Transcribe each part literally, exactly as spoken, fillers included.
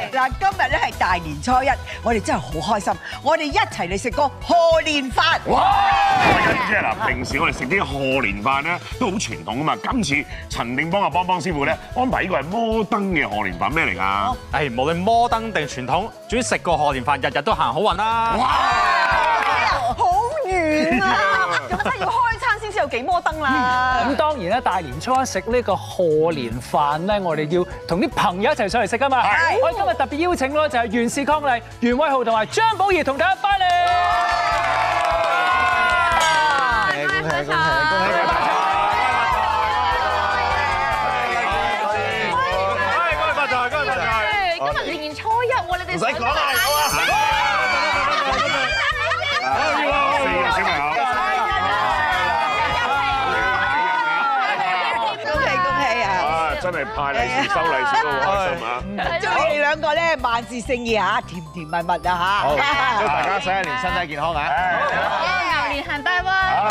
嗱，今日咧係大年初一，我哋真係好開心，我哋一齊嚟食個賀年飯。 哇！欣姐嗱，平時我哋食啲賀年飯咧都好傳統噶嘛，今次陳定邦啊邦邦師傅咧安排呢個係摩登嘅賀年飯，咩嚟㗎？ 誒，無論摩登定傳統，總之食個賀年飯，日日都行好運啦！ 哇！ 好遠啊！咁真係要開餐先知有幾摩登啦。 咁當然啦，大年初一食呢個賀年飯咧，我哋要同啲朋友一齊上嚟食㗎嘛。我哋今日特別邀請咯，就係袁氏伉儷、袁偉豪同埋張寶儀同大家拜年。 恭喜恭喜恭喜恭喜！ 發財，恭喜發財！ 今日年初一喎，你哋唔使講啦，有啊！小朋友， 恭喜恭喜啊！ 啊，真係派利是收利是都好開心啊！ 祝你哋兩個咧萬事勝意嚇，甜甜蜜蜜啊嚇！ 好，祝大家新一年身體健康啊！ 牛年行大運。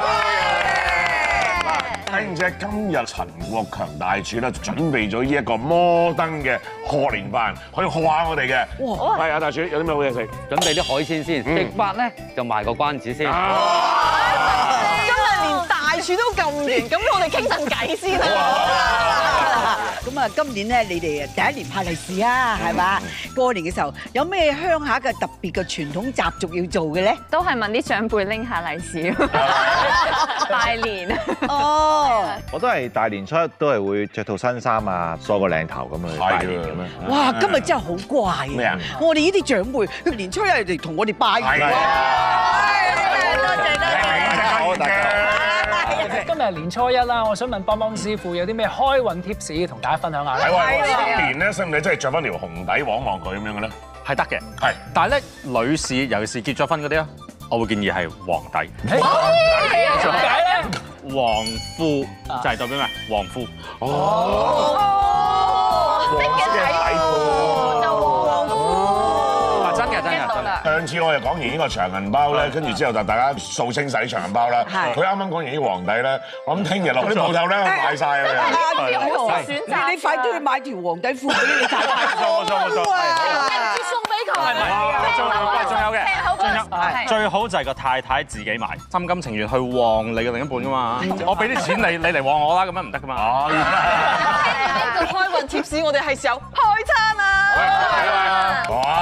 欣姐，今日陳國強大廚咧準備咗呢一個摩登嘅賀年飯，可以賀下我哋嘅。哇！係啊，大廚有啲咩好嘢食？ 準備啲海鮮先，食法咧就賣個關子先。 今日連大廚都咁亂，咁我哋傾陣偈先啦。 咁啊，今年咧你哋第一年派利是啊，係嘛？過年嘅時候有咩鄉下嘅特別嘅傳統習俗要做嘅咧？ 都係問啲長輩拎下利是，拜年。 哦， 我都係大年初一都係會着套新衫啊，梳個靚頭咁去拜年咁樣。 哇！今日真係好怪啊！ 咩啊？ 我哋呢啲長輩年初一嚟同我哋拜年。 係多謝多謝。 好，大家。 今日年初一啦，我想問邦邦師傅有啲咩開運貼士同大家分享下咧？ 係喎，新年咧，使唔使真係着翻條紅底望望佢咁樣嘅咧？ 係得嘅， 係。 但係咧，女士尤其是結咗婚嗰啲啊，我會建議係黃底。 點解咧？ 黃褲就係代表咩？黃褲。 哦。黃色嘅底褲。 啊，真嘅真嘅真嘅。 上次我哋講完呢個長銀包咧，跟住之後就大家掃清晒啲長銀包啦。 係佢啱啱講完啲黃底咧，我諗聽日落啲鋪頭咧買晒啊！ 有冇選擇？你快啲去買條黃底褲俾你太太。 冇錯冇錯冇錯。 送俾佢。 仲有仲有嘅，仲有最好就係個太太自己買，心甘情願去旺你嘅另一半噶嘛。我俾啲錢你，你嚟旺我啦，咁樣唔得噶嘛。 呢個開運貼士，我哋係時候開餐啦！ 哇！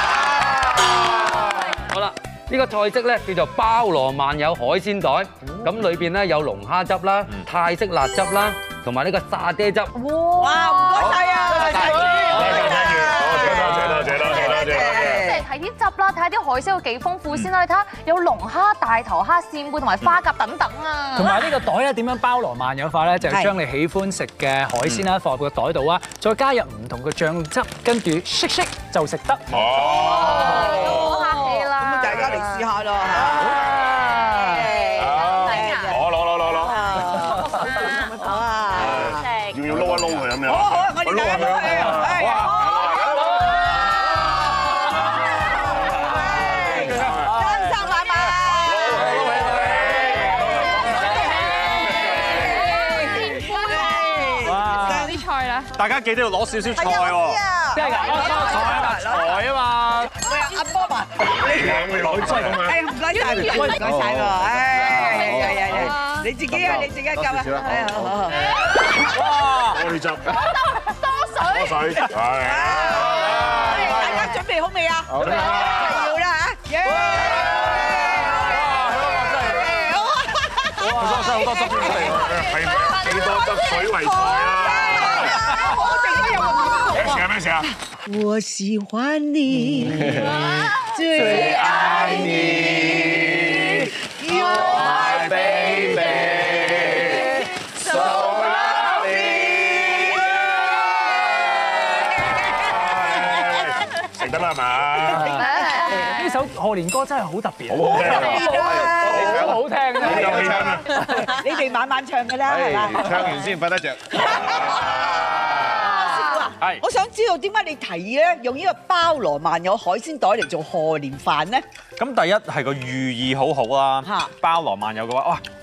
好啦，呢個菜式咧叫做包羅萬有海鮮袋，咁裏邊咧有龍蝦汁啦、泰式辣汁啦，同埋呢個沙爹汁。 哇！唔該晒啊！ 多謝多謝多謝多謝多謝。 即係睇啲汁啦，睇下啲海鮮有幾豐富先啦。你睇下有龍蝦、大頭蝦、扇貝同埋花甲等等啊。 同埋呢個袋咧點樣包羅萬有法咧？就係將你喜歡食嘅海鮮啦放入個袋度啊，再加入唔同嘅醬汁，跟住唰唰就食得。 哦。 好客氣啦。 咁大家嚟試下咯嚇。 攞攞攞攞攞。 好啊！ 要唔要撈一撈佢咁樣？ 好好，我哋大家都去啊！生生猛猛。 哇！啲菜啦， 大家記得要攞少少菜喎。 真係㗎， 財啊嘛。 喂，阿波嘛， 你攞菜咁樣。 誒唔該晒，唔該晒喎，誒呀呀呀，你自己啊，你自己夠啊，誒好好好。 哇！多啲汁。 多水。 多水。係。 大家準備好未啊？ 好啦， 要啦嚇，耶！ 哇！真係好多汁出嚟喎。 係咪啊？幾多汁水為財啊？咩事啊？咩事啊？ 我喜歡你，最愛你，You are my baby, so lovely。 食得啦係嘛？ 呢首賀年歌真係好特別， 好好聽啊！ 好好聽好有啊！ 氣氛啊！ 你哋晚晚唱㗎啦，係嘛？ 唱完先瞓得着。 係。 我想知道點解你提議咧用呢個包羅萬有海鮮袋嚟做賀年飯咧？ 咁第一係個寓意好好啦嚇， 包羅萬有嘅話，哇！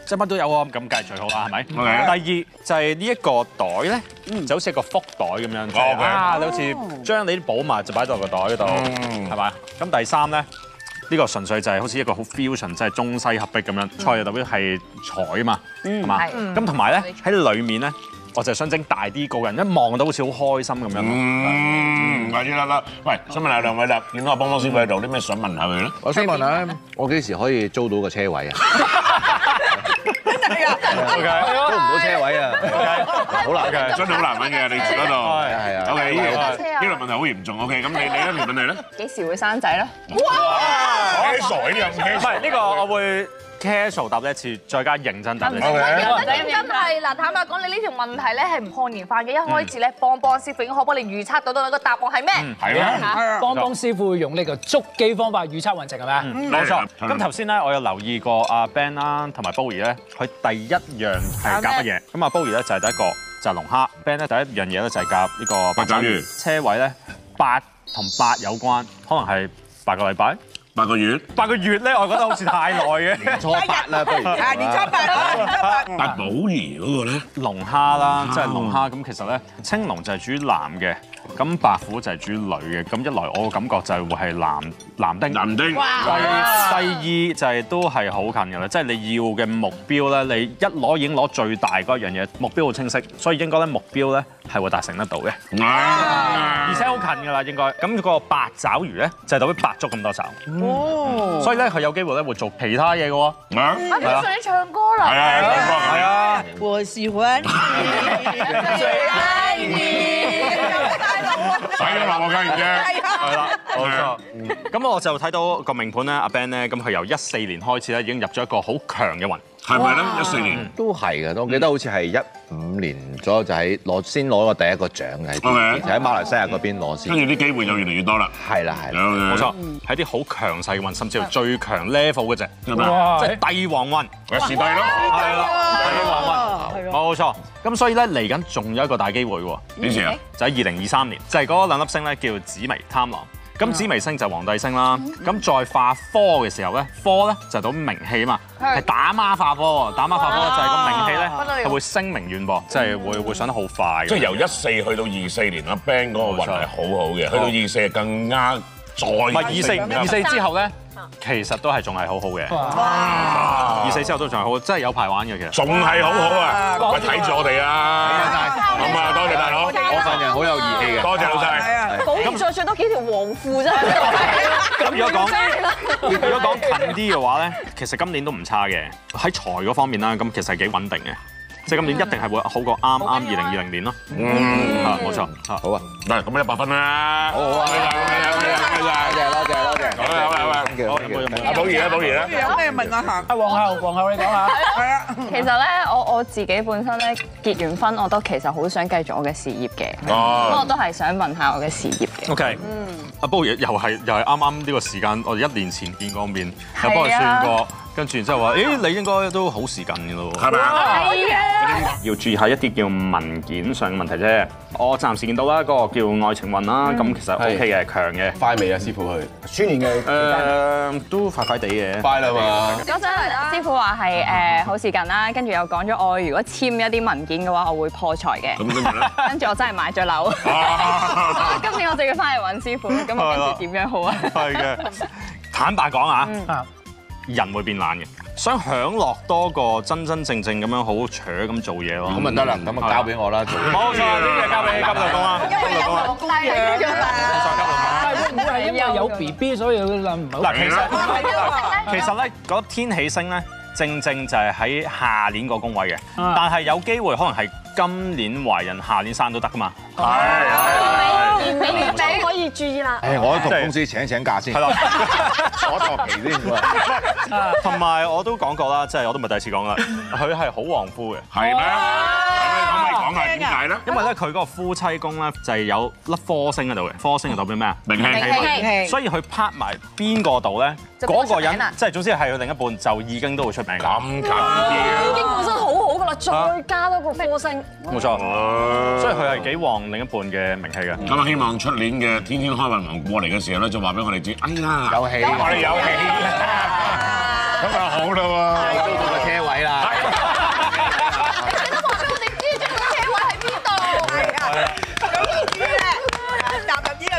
即係乜都有啊，咁梗係最好啦，係咪？ OK 第二就係呢一個袋咧，就好似一個福袋咁樣，即係 OK 啊，你好似將你啲寶物就擺到個袋嗰度，係嘛？咁第三咧，呢個純粹就係好似一個好 fusion，即係中西合璧咁樣，菜就代表係彩啊嘛，係嘛？咁同埋咧喺裡面咧。我就想整大啲，個人一望到好似好開心咁樣。 嗯，快啲啦啦！喂，想問下兩位啦，見到阿邦邦師傅喺度，啲咩想問下佢咧？ 我想問下，我幾時可以租到個車位啊？ 係啊， 租唔到車位啊！好難嘅， 真係好難揾嘅，你住嗰度。 係啊係啊。 OK，呢個呢個問題好嚴重。OK，咁你你一條問題咧？ 幾時會生仔咧？ 哇！傻呢啲咁唔係呢個，我會 casual 答一次，再加認真答一次。 真係嗱，坦白講，你呢條問題咧係唔看年飯嘅。一開始咧，邦邦師傅已經可幫你預測到到個答案係咩？ 係咩？ 邦邦師傅會用呢個捉機方法預測運程係咪？ 冇錯。咁頭先咧，我有留意過阿 Ben 啦，同埋 Bowie 咧，佢第一樣係夾乜嘢？咁啊 Bowie 咧就係第一個就係龍蝦 ，Ben 咧第一樣嘢咧就係夾呢個八爪魚。車位咧八同八有關，可能係八個禮拜。 八個月， 八個月咧，我覺得好似太耐嘅。 年初八啦，不如。 啊，年初八啊，年初八。 八寶兒嗰個咧， 龍蝦啦，即係龍蝦咁，其實咧青龍就係主男嘅，咁白虎就係主女嘅。咁一來我嘅感覺就係會係男男丁。 男丁。 第第二就係都係好近㗎啦，即係你要嘅目標咧，你一攞已經攞最大嗰樣嘢，目標好清晰，所以應該咧目標咧係會達成得到嘅。而且好近㗎啦，應該。咁個八爪魚咧就係代表八足咁多爪。哦。所以咧佢有機會咧會做其他嘢嘅喎。 啊，咁上你唱歌啦。 係啊，唱歌係啊。 我喜歡你，最愛你。 使咗落我梗係啫。 係啦，冇錯。咁我就睇到個命盤咧，阿 Ben 咧，咁佢由一四年開始咧已經入咗一個好強嘅運。 係咪咧？一四年都係嘅，我記得好似係一五年左右就喺攞先攞個第一個獎嘅，就喺馬來西亞嗰邊攞先。 跟住啲機會就越嚟越多啦。 係啦係啦， 冇錯，係啲好強勢嘅運，甚至乎最強 level 嗰隻，即哇係帝王運。 咪時帝咯， 係啦，帝王運，冇錯。咁所以咧嚟緊仲有一個大機會喎。 幾時啊？ 就喺二零二三年，就係嗰兩粒星咧叫紫微貪狼。咁紫微星就係皇帝星啦，咁再化科嘅時候咧，科咧就到名氣啊嘛，係打孖化科喎，打孖化科就係個名氣咧係會聲名遠播，即係會會上得好快。 即係由一四去到二四年，阿 Ben 嗰個運係好好嘅，去到二四更加再。唔係二四二四之後咧，其實都係仲係好好嘅。哇！二四之後都仲係好，真係有排玩嘅其實。仲係好好啊！喂，睇住我哋啊！咁啊，多謝大佬， 我份人好有義氣嘅。 多謝老細。 咁再着多幾條黃褲啫。 咁如果講如果講近啲嘅話咧，其實今年都唔差嘅。喺財嗰方面啦，咁其實係幾穩定嘅。即係今年一定係會好過啱啱二零二零年咯。嗯，啊冇錯， 好啊， 嗱咁一百分啦。好好啊，多謝多謝多謝多謝多謝。好啦好啦好啦，阿寶兒啦寶兒啦。 有咩問啊嚇？ 阿皇后，皇后你講下。 係啊。 其實咧，我我自己本身咧結完婚，我都其實好想繼續我嘅事業嘅。哦。咁我都係想問下我嘅事業嘅。 OK。嗯。阿寶兒又係又係啱啱呢個時間，我哋一年前見過面，又幫佢算過。跟住之後話，誒你應該都好時近嘅咯，係咪啊？係啊！要注意下一啲叫文件上嘅問題啫。我暫時見到啦，嗰個叫愛情運啦，咁其實 O K 嘅，強嘅。 快未啊，師傅佢？豬年嘅誒都快快地嘅。 快啦嘛！ 嗰陣師傅話係誒好時近啦，跟住又講咗我如果簽一啲文件嘅話，我會破財嘅。咁跟住咧？跟住我真係買咗樓。今年我就要翻嚟揾師傅，咁我跟住點樣好啊？ 係嘅。坦白講啊。人會變懶嘅，想享樂多過真真正正咁樣好扯咁做嘢咯。 咁咪得啦，咁啊交俾我啦。 冇錯，呢啲嘢交俾金律公啦。 因為有個公樣㗎嘛。 係會唔會係因為有 B B 所以佢諗唔到？ 嗱，其實其實咧，嗰天喜星咧，正正就係喺下年個宮位嘅，但係有機會可能係今年懷孕，下年生都得㗎嘛。 係。年尾月餅可以注意啦。 誒，我同公司請請假先。係啦，坐坐期先喎。 同埋我都講過啦，即係我都唔係第一次講啦，佢係好旺夫嘅。 係咩？可唔可以講下點解咧？ 因為咧佢嗰個夫妻宮咧就係有粒科星喺度嘅，科星係代表咩啊？ 名氣。 所以佢拍埋邊個度咧，嗰個人即係總之係佢另一半就已經都會出名。咁緊要。 已經本身好好㗎啦，再加多個科星。 冇錯。所以佢係幾旺另一半嘅名氣嘅。 咁啊，希望出年嘅天天開運行過嚟嘅時候咧，就話俾我哋知，哎呀， 有戲， 我哋有戲，咁啊好啦喎， 租到個車位啦。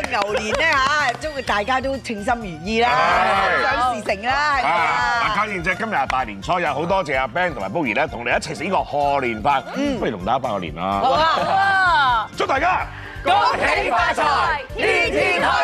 牛年咧嚇，祝大家都稱心如意啦，想事成啦，係咪啊？ 嗱，家燕姐今日係大年初一，好多謝阿 Ben 同埋 Bogie 咧，同你一齊食呢個賀年飯，不如同大家拜個年啦！ 好啊！ 祝大家恭喜發財，天天開